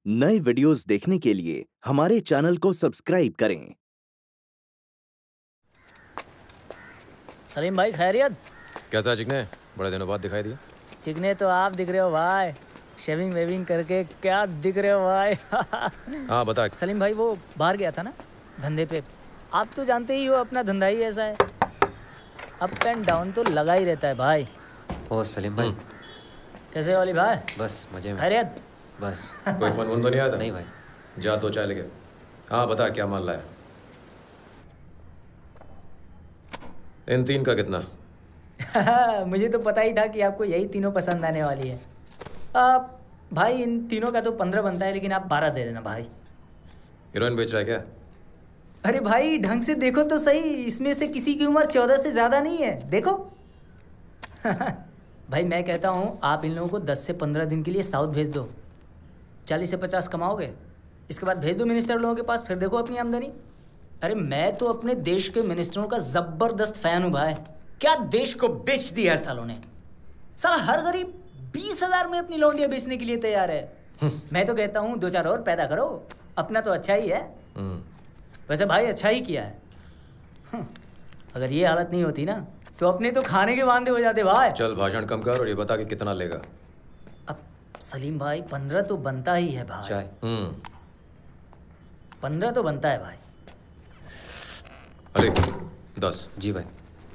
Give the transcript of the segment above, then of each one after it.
नए वीडियोस देखने के लिए हमारे चैनल को सब्सक्राइब करें। सलीम भाई खैरियत? कैसा चिकने? बड़े दिनों बाद दिखाई दिया। चिकने तो आप दिख रहे हो भाई, शेविंग वेविंग करके क्या दिख रहे हो भाई। हाँ बता। सलीम भाई वो बाहर गया था ना धंधे पे, आप तो जानते ही हो अपना धंधा ही ऐसा है, अप एंड डाउन तो लगा ही रहता है भाई। ओ सलीम भाई कैसे हो अली भाई? बस मजे में। खैरियत? बस कोई फोन तो नहीं आया था? नहीं भाई। जा तो चाय लेके। हाँ बता क्या माल लाया? इन तीन का कितना? मुझे तो पता ही था कि आपको यही तीनों पसंद आने वाली है। भाई इन तीनों का तो 15 बनता है, लेकिन आप 12 दे देना भाई। हीरोइन बेच रहा है क्या? अरे भाई ढंग से देखो तो सही, इसमें से किसी की उम्र 14 से ज़्यादा नहीं है, देखो। भाई मैं कहता हूँ आप इन लोगों को 10 से 15 दिन के लिए साउथ भेज दो, 40 से 50 कमाओगे, इसके बाद भेज दो मिनिस्टर लोगों के पास, फिर देखो अपनी आमदनी। अरे मैं तो अपने देश के मिनिस्टरों का ज़बरदस्त फ़ैन हूँ भाई, क्या देश को बेच दिया है सालों ने। साला हर गरीब 20,000 में अपनी लौंडियाँ बेचने के लिए तैयार है। मैं तो कहता हूँ 2-4 और पैदा करो, अपना तो अच्छा ही है। वैसे भाई अच्छा ही किया है। अगर ये हालत नहीं होती ना तो अपने तो खाने के वांदे हो जाते भाई। चल भाषण कम कर और ये बता कि कितना लेगा। अब सलीम भाई 15 तो बनता ही है भाई। चाय 15 तो बनता है भाई। अरे 10। जी भाई।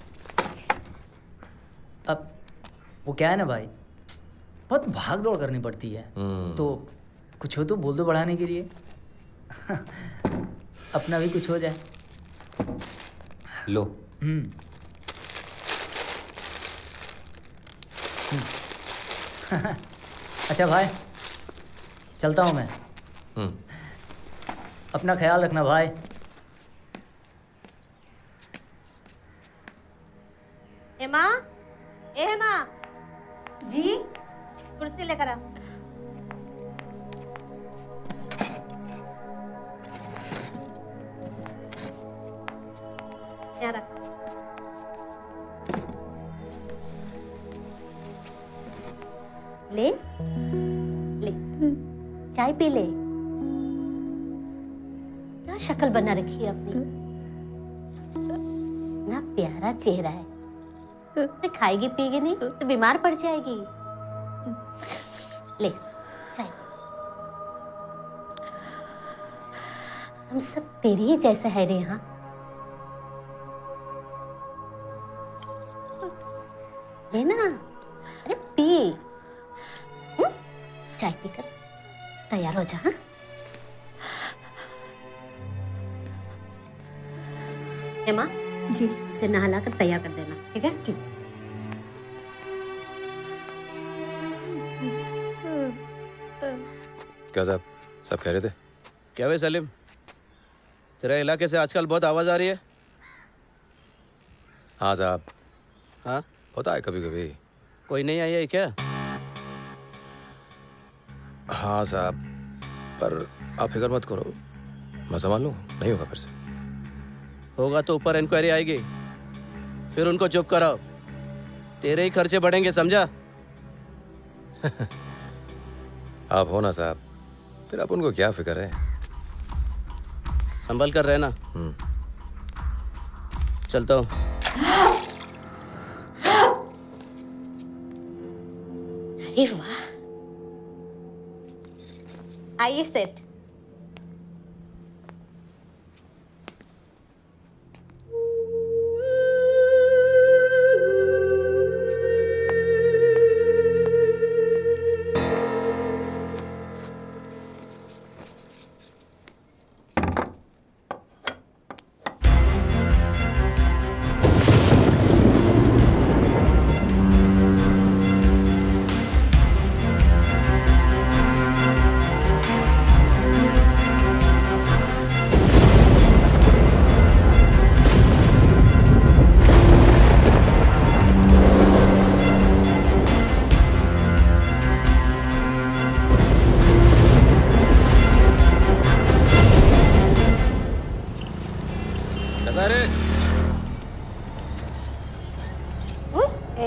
अब वो क्या है ना भाई, बहुत भाग दौड़ करनी पड़ती है, तो कुछ हो तो बोल दो बढ़ाने के लिए। अपना भी कुछ हो जाए। लो। अच्छा भाई चलता हूँ मैं। अपना ख्याल रखना भाई। हेमा, ए हेमा जी कुर्सी लेकर आ। यहाँ रख। ले ले चाय पी ले। क्या शक्ल बना रखी है अपनी, इतना प्यारा चेहरा है। खाएगी पिएगी नहीं तो बीमार पड़ जाएगी। ले चाय। हम सब तेरे ही जैसे है रे यहाँ। ले ना, अरे पी। चाय पीकर तैयार हो जा। हाँ? हेमा जी इसे नहला कर तैयार कर देना, ठीक है? ठीक। क्या साहब सब कह रहे थे? क्या वे सलीम, तेरे इलाके से आजकल बहुत आवाज़ आ रही है। हाँ साहब। हाँ होता है कभी कभी। कोई नहीं आई है क्या? हाँ साहब, पर आप फिक्र मत करो, मैं संभाल लूँगा, नहीं होगा फिर से। होगा तो ऊपर इंक्वायरी आएगी, फिर उनको चुप कराओ, तेरे ही खर्चे बढ़ेंगे, समझा? आप हो ना साहब, फिर आप उनको क्या फिक्र है। संभल कर रहना। चलता हूँ। अरे वाह, आइए सेठ।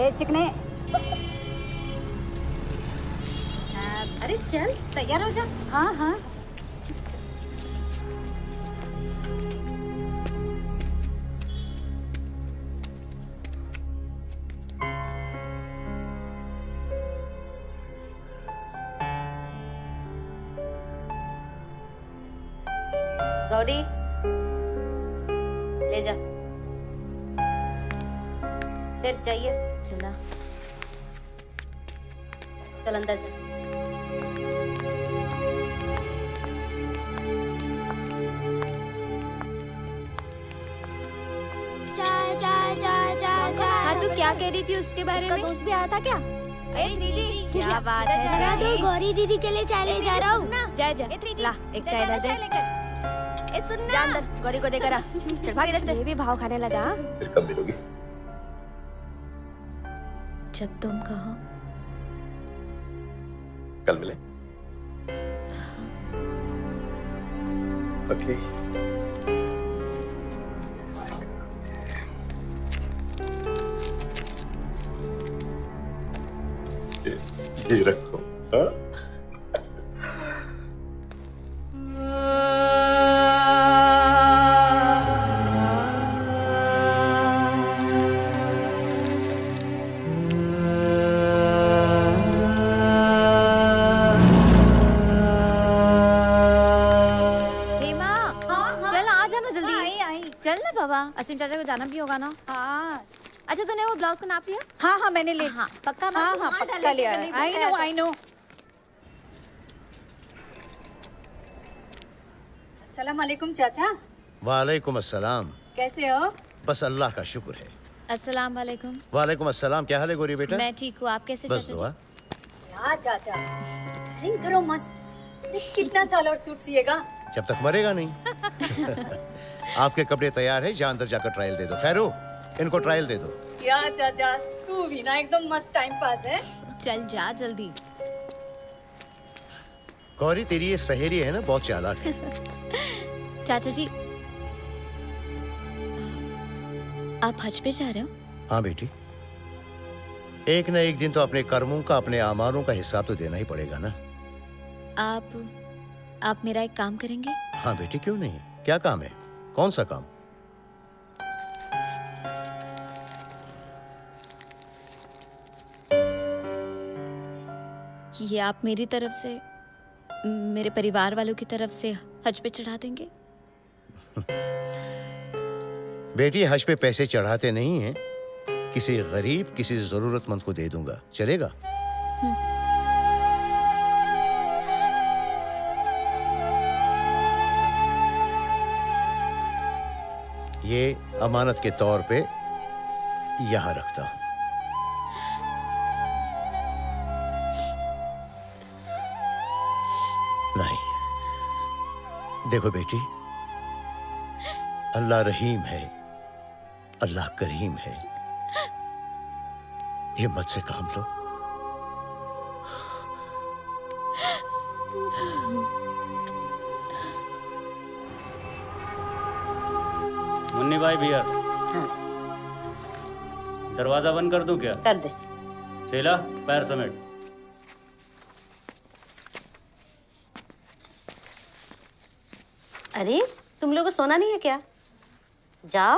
चिकने। अरे चल तैयार हो जा। हाँ हाँ गौरी ले जा। सेट चाहिए? चला। चल अंदर जा। चाय चाय चाय चाय चाय। हाँ तू क्या कह रही थी उसके बारे में? दोस्त भी आया था क्या? जी क्या बात है तो गौरी दीदी के लिए चाय ले जा रहा हूँ। जा जा ला एक चाय इधर दे। सुन जा अंदर, गौरी को देकर आ। चल भाग इधर से। ये भी भाव खाने लगा। फिर कब मिलोगी? जब तुम कहो। कल मिले। ओके। ये रखो। हाँ? असीम चाचा को जाना भी होगा ना? हाँ। अच्छा तूने वो ब्लाउज को नाप लिया? हाँ हाँ मैंने ले। हाँ पक्का ना? हाँ हाँ पक्का लिया। I know. अस्सलाम वालेकुम चाचा। वालेकुम अस्सलाम। कैसे हो? बस अल्लाह का शुक्र है। अस्सलाम वालेकुम। वालेकुम अस्सलाम। क्या हाल है गोरी बेटा? मैं ठीक हूँ, आप कैसे बस चाचा दुआ। जी? यार चाचा ड्राइंग करो मस्त। कितना साल और सूट सिएगा? जब तक मरेगा नहीं। आपके कपड़े तैयार है, जा अंदर जाकर ट्रायल दे दो। खैरो इनको ट्रायल दे दो। यार चाचा तू भी ना एकदम मस्त टाइम पास है। चल जा जल्दी। गौरी तेरी ये सहेली है ना, बहुत चालाक है। चाचा जी आप हज पे जा रहे हो? हाँ बेटी, एक न एक दिन तो अपने कर्मों का, अपने आमारों का हिसाब तो देना ही पड़ेगा ना। आप मेरा एक काम करेंगे? हाँ बेटी क्यों नहीं, क्या काम है? कौन सा काम? ये आप मेरी तरफ से, मेरे परिवार वालों की तरफ से हज पे चढ़ा देंगे? बेटी हज पे पैसे चढ़ाते नहीं हैं, किसी गरीब, किसी जरूरतमंद को दे दूंगा, चलेगा? ये अमानत के तौर पे यहां रखता हूं। नहीं, देखो बेटी, अल्लाह रहीम है, अल्लाह करीम है, हिम्मत से काम लो। मुन्नी भाई भैया। हाँ। दरवाजा बंद कर दूं क्या? कर दे। चेला पैर समेट। अरे तुम लोगों को सोना नहीं है क्या? जाओ।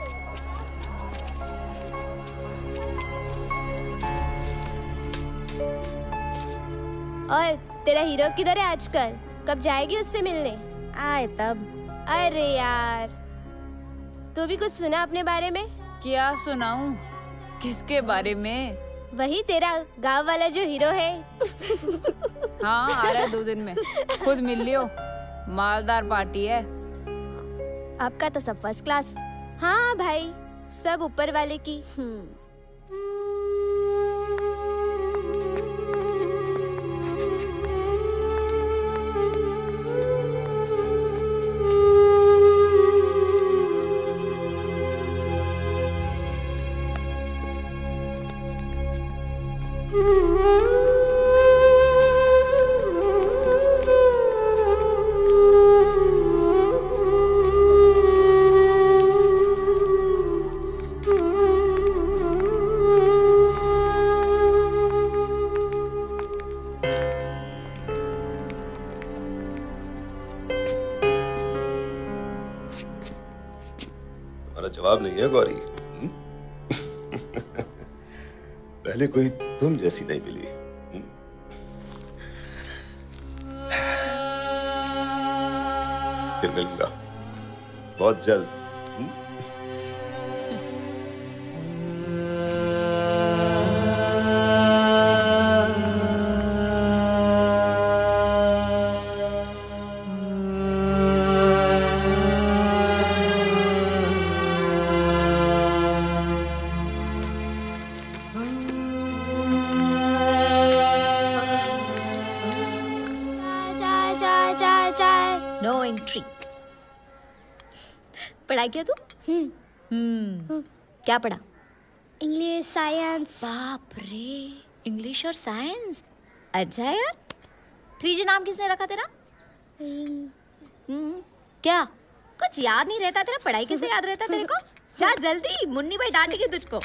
और तेरा हीरो किधर है आजकल? कब जाएगी उससे मिलने? आए तब। अरे यार, तू भी कुछ सुना अपने बारे में? क्या सुनाऊं? किसके बारे में? वही तेरा गांव वाला जो हीरो है। हाँ आ रहा है 2 दिन में, खुद मिल लियो। मालदार पार्टी है। आपका तो सब फर्स्ट क्लास। हाँ भाई, सब ऊपर वाले की। तुम्हारा जवाब नहीं है गौरी। पहले कोई तुम जैसी नहीं मिली। फिर मिलूंगा बहुत जल्द। पढ़ाई किया तू? क्या पढ़ा? English, science. बाप रे, इंग्लिश और साइंस। अच्छा है यार। 3G नाम किसने रखा तेरा? क्या कुछ याद नहीं रहता तेरा? पढ़ाई कैसे याद रहता तेरे को? जा जल्दी, मुन्नी भाई डांटेगी तुझको।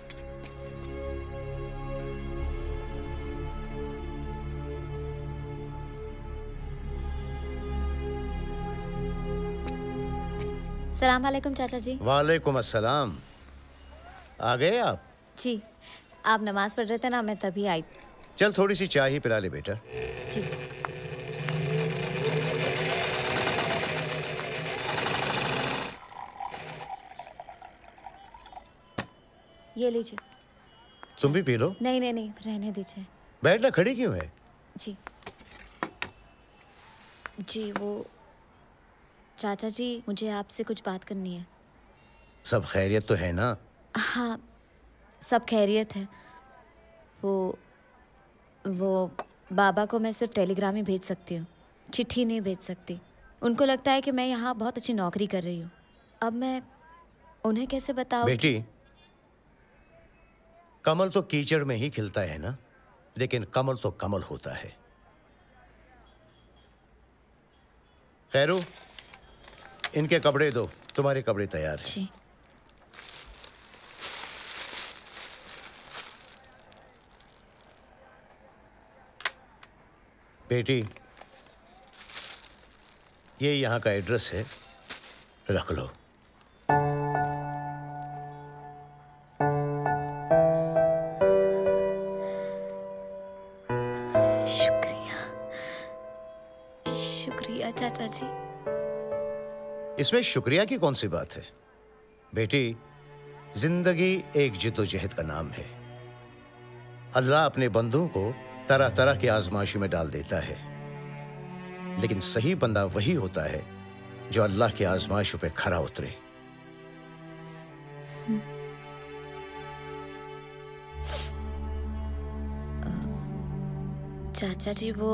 सलाम वालेकुम चाचा जी। वालेकुम अस्सलाम। आ गए आप? जी, आप नमाज पढ़ रहे थे ना, मैं तभी आई। चल थोड़ी सी चाय ही पिला ले बेटा। जी। ये लीजिए। तुम भी पी लो। नहीं नहीं नहीं, रहने दीजिए। बैठना, खड़ी क्यों है? जी जी, वो चाचा जी, मुझे आपसे कुछ बात करनी है। सब खैरियत तो है ना? हाँ, सब खैरियत है। वो बाबा को मैं सिर्फ टेलीग्राम ही भेज सकती हूँ, चिट्ठी नहीं भेज सकती। उनको लगता है कि मैं यहाँ बहुत अच्छी नौकरी कर रही हूँ। अब मैं उन्हें कैसे बताऊँ? बेटी, कमल तो कीचड़ में ही खिलता है ना, लेकिन कमल तो कमल होता है। खैरू, इनके कपड़े दो, तुम्हारे कपड़े तैयार हैं। जी। बेटी, ये यहाँ का एड्रेस है, रख लो। शुक्रिया, शुक्रिया चाचा जी। इसमें शुक्रिया की कौन सी बात है? बेटी, जिंदगी एक जिद्दोजहद का नाम है। अल्लाह अपने बंदों को तरह तरह की आजमाइशों में डाल देता है, लेकिन सही बंदा वही होता है जो अल्लाह की आजमाइशों पे खरा उतरे। चाचा जी, वो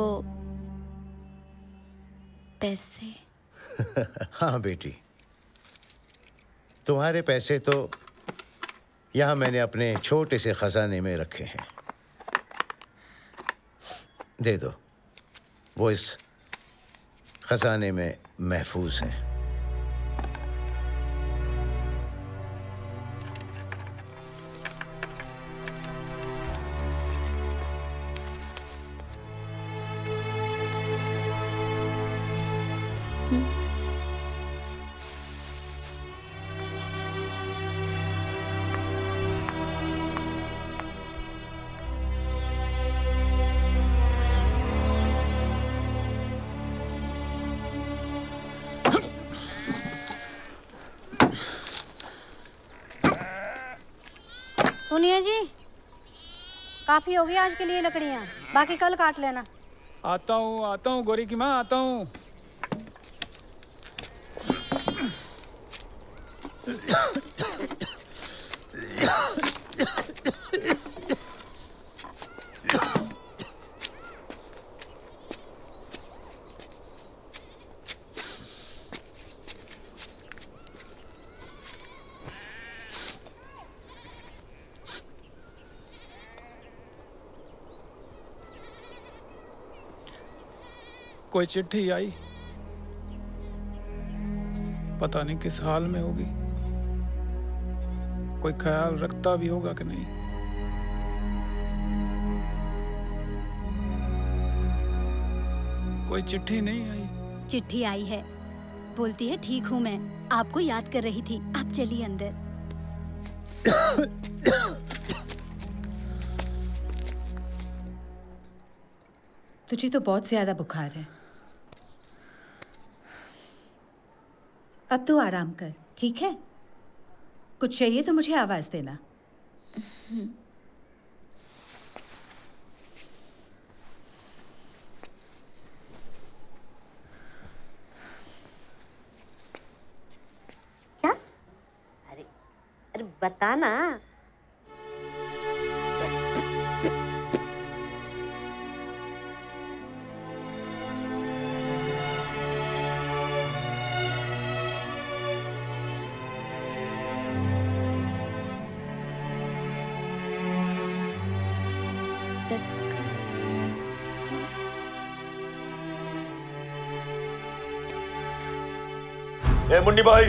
पैसे। हाँ बेटी, तुम्हारे पैसे तो यहां मैंने अपने छोटे से खजाने में रखे हैं। दे दो, वो इस खजाने में महफूज हैं। सुनिए जी, काफी होगी आज के लिए लकड़ियाँ, बाकी कल काट लेना। आता हूँ गौरी की माँ, आता हूँ। कोई चिट्ठी आई, पता नहीं किस हाल में होगी, कोई ख्याल रखता भी होगा कि नहीं। कोई चिट्ठी नहीं आई। चिट्ठी आई है, बोलती है ठीक हूँ मैं, आपको याद कर रही थी। आप चलिए अंदर। तुझे तो बहुत ज्यादा बुखार है। अब तू आराम कर, ठीक है? कुछ चाहिए तो मुझे आवाज देना। क्या? अरे बता ना। ए मुन्नी भाई,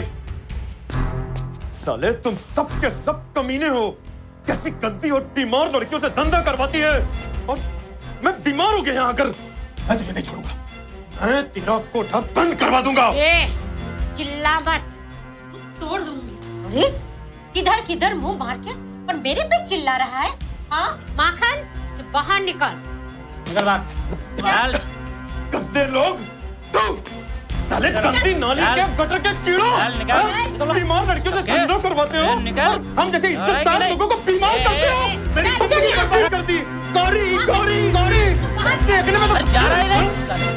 साले तुम सब के सब कमीने हो। कैसी गंदी और बीमार लड़कियों से धंधा करवाती है, और मैं बीमार हो गया यहाँ आकर। मैं तुझे नहीं छोड़ूंगा, मैं तेरा कोठा बंद करवा दूंगा। चिल्ला मत, तोड़ दूंगी। अरे किधर किधर मुंह मार के और मेरे पे चिल्ला रहा है? हाँ माखन, से बाहर निकल। निकल बाहर। चल। गंदे लोग, तू साले गंदी नाली के गटर के कीड़ों, बीमार लड़कियों से धंधा करवाते हो और हम जैसे इज्जतदार लोगों को बीमार करते हो। मेरी कंपनी बर्बाद कर दी। गौरी गौरी गौरी, देखने में तो जा रहा है।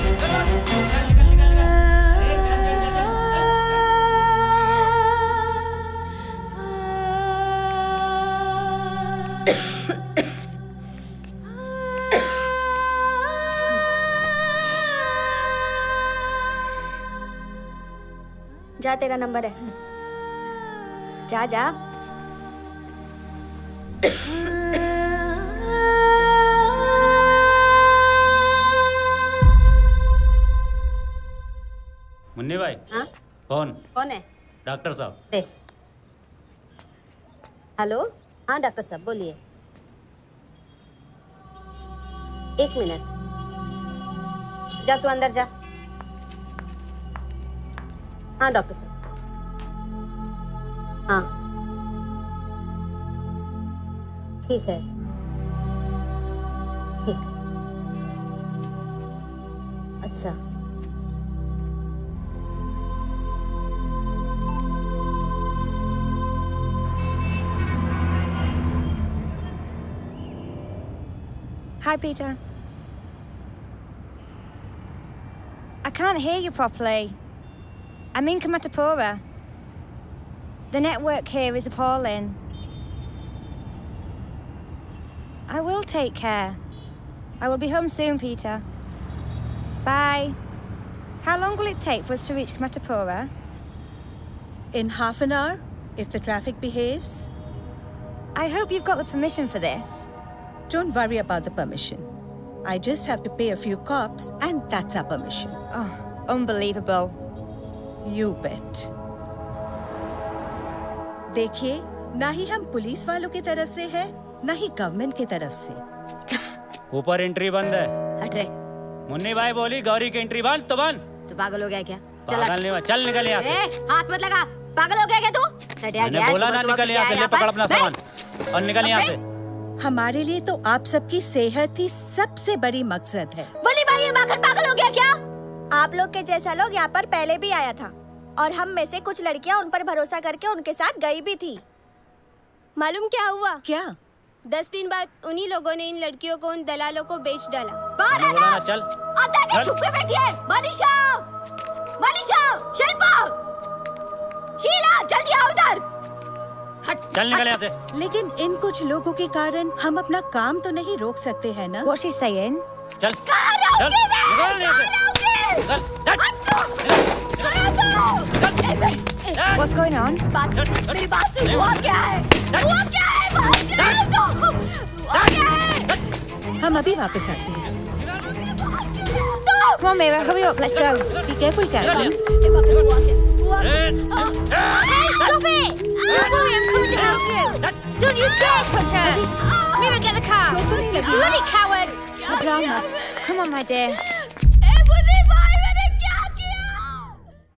जा, तेरा नंबर है। जा जा। मुन्नी भाई। हाँ? कौन है? डॉक्टर साहब। दे। हेलो, हाँ डॉक्टर साहब बोलिए। 1 मिनट, जा तू अंदर जा। हाँ डॉक्टर साहब, हाँ ठीक है, ठीक। अच्छा Hi, Peter. I can't hear you properly. I'm in Kamatapura. The network here is appalling. I will take care. I will be home soon, Peter. Bye. How long will it take for us to reach Kamatapura? In half an hour, if the traffic behaves. I hope you've got the permission for this. Don't worry about the permission. I just have to pay a few cops and that's our permission. Oh, unbelievable. You bet. देखिए, ना ही हम police वालों की तरफ से है, ना ही government की तरफ से। ऊपर एंट्री बंद है। हट रे। मुन्नी भाई बोली गौरी की एंट्री बंद तो बंद। तू पागल हो गया क्या? पागल नहीं, चल निकल यहाँ से। हाथ मत लगा, पागल हो गया क्या तू? सटिया गया है। बोला ना निकल यहाँ से, ले पकड़ अपना सामान और निकल यहाँ से। हमारे लिए तो आप सबकी सेहत ही सबसे बड़ी मकसद है। बोली भाई ये माखन पागल हो गया क्या? आप लोग के जैसा लोग यहाँ पर पहले भी आया था और हम में से कुछ लड़कियाँ उन पर भरोसा करके उनके साथ गई भी थी। मालूम क्या हुआ? क्या? 10 दिन बाद उन्हीं लोगों ने इन लड़कियों को उन दलालों को बेच डाला। बोला ना चल। आता के चुप के बैठी है। मनीषा, मनीषा, शिल्पा, शीला, जल्दी आओ इधर। चल निकल यहाँ से। लेकिन इन कुछ लोगों के कारण हम अपना काम तो नहीं रोक सकते हैं ना? What's she saying? चल चल निकल यहाँ से। What's going on? मेरी बात सुन। हुआ क्या है? हुआ क्या है? हुआ क्या है? हम अभी वापस आते हैं। Come on, Mira, hurry up, let's go. Be careful, Karan. Stop it! I'm coming to help you. Don't you dare touch her! Mira, get the car. Bloody coward! Come on, my dear.